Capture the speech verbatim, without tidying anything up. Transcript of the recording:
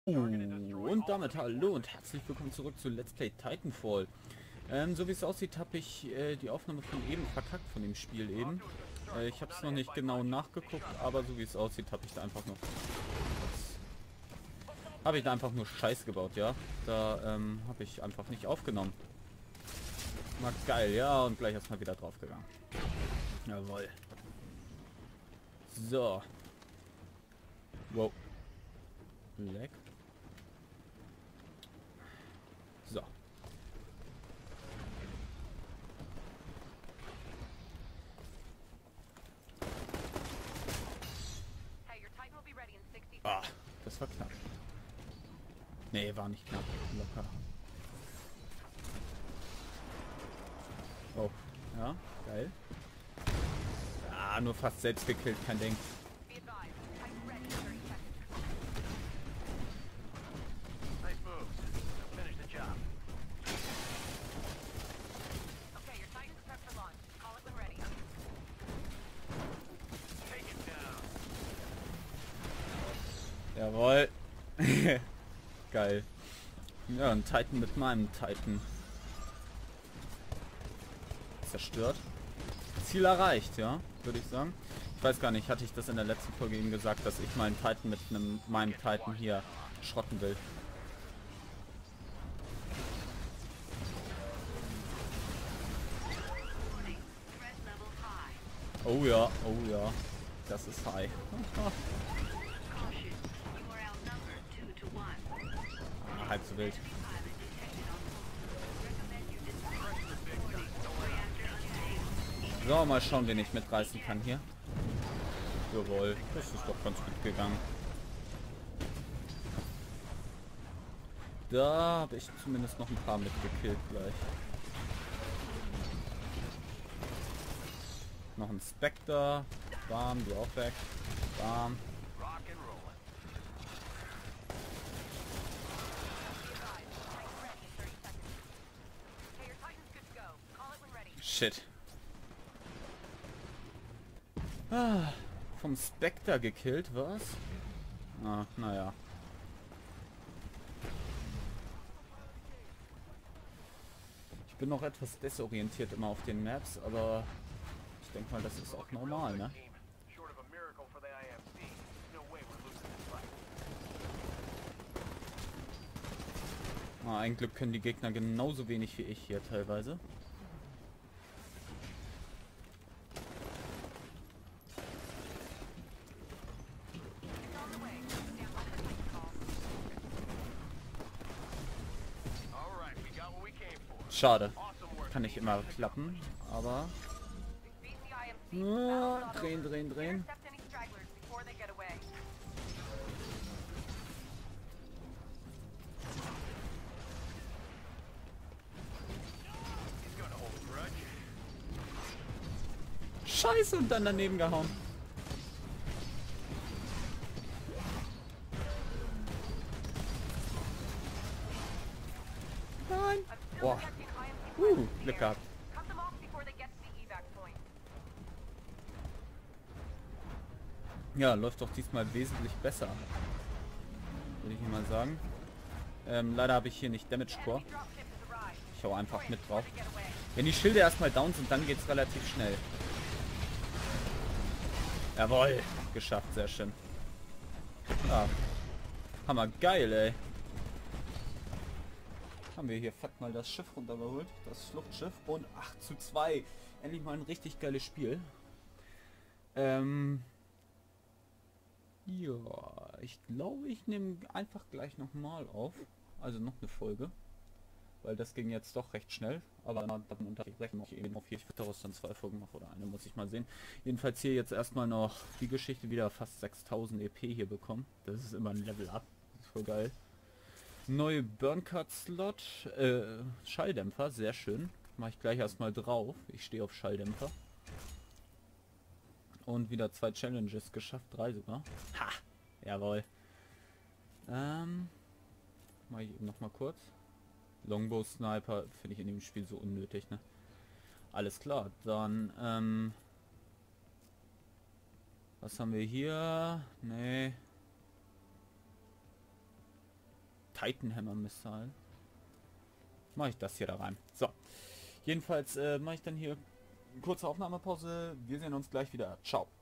Und damit hallo und herzlich willkommen zurück zu Let's Play Titanfall. Ähm, so wie es aussieht, habe ich äh, die Aufnahme von eben verkackt, von dem Spiel eben. Äh, ich habe es noch nicht genau nachgeguckt, aber so wie es aussieht, habe ich da einfach noch... Habe ich da einfach nur Scheiß gebaut, ja. Da ähm, habe ich einfach nicht aufgenommen. Mal geil, ja, und gleich erstmal wieder draufgegangen. Jawohl. So. Wow. Leck. So. Ah, das war knapp. Nee, war nicht knapp. Locker. Oh, ja, geil. Ah, nur fast selbst gekillt, kein Ding. Jawohl. Geil. Ja, ein Titan mit meinem Titan. Zerstört. Ziel erreicht, ja, würde ich sagen. Ich weiß gar nicht, hatte ich das in der letzten Folge eben gesagt, dass ich meinen Titan mit einem meinem Titan hier schrotten will. Oh ja, oh ja. Das ist high. Ah, halb so wild. So, mal schauen, wen ich mitreißen kann hier. Jawohl, das ist doch ganz gut gegangen. Da habe ich zumindest noch ein paar mitgekillt gleich. Noch ein Spectre. Bam, du auch weg. Bam. Shit. Ah, vom Spectre gekillt, was? Ah, naja. Ich bin noch etwas desorientiert immer auf den Maps, aber ich denke mal, das ist auch normal, ne? Ah, ein Glück können die Gegner genauso wenig wie ich hier teilweise. Schade. Kann nicht immer klappen, aber... Ah, drehen, drehen, drehen. Scheiße, und dann daneben gehauen. Nein. Boah. Uh, Glück gehabt. Ja, läuft doch diesmal wesentlich besser. Würde ich mal sagen. Ähm, leider habe ich hier nicht Damage Core. Ich hau einfach mit drauf. Wenn die Schilde erstmal down sind, dann geht's relativ schnell. Jawohl. Geschafft, sehr schön. Ja. Hammer geil, ey. Haben wir hier fett mal das Schiff runtergeholt. Das Fluchtschiff. Und acht zu zwei. Endlich mal ein richtig geiles Spiel. Ähm... Ja, ich glaube, ich nehme einfach gleich nochmal auf. Also noch eine Folge. Weil das ging jetzt doch recht schnell. Aber dann unterbrechen wir eben auf hier. Ich würde daraus dann zwei Folgen machen oder eine, muss ich mal sehen. Jedenfalls hier jetzt erstmal noch die Geschichte wieder fast sechstausend E P hier bekommen. Das ist immer ein Level Up. Das ist voll geil. Neue Burncard-Slot. Äh, Schalldämpfer, sehr schön. Mache ich gleich erstmal drauf. Ich stehe auf Schalldämpfer. Und wieder zwei Challenges geschafft, drei sogar. Ha! Jawohl. Ähm, mache ich eben noch mal kurz. Longbow Sniper finde ich in dem Spiel so unnötig, ne? Alles klar, dann, ähm, was haben wir hier? Nee. Titan Hammer Missile. Mache ich das hier da rein. So. Jedenfalls äh, mache ich dann hier kurze Aufnahmepause. Wir sehen uns gleich wieder. Ciao.